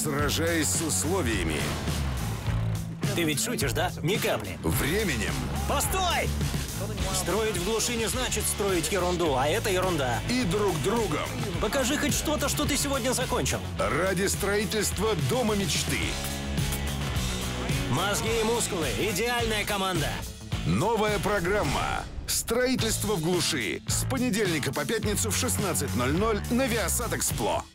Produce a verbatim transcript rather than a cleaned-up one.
сражаясь с условиями, Ты ведь шутишь, да? Ни капли. временем Постой! Строить в глуши не значит строить ерунду, а это ерунда. и друг другом Покажи хоть что-то, что ты сегодня закончил. ради строительства дома мечты. Мозги и мускулы – идеальная команда. Новая программа «Строительство в глуши» с понедельника по пятницу в шестнадцать ноль ноль на Viasat Explo.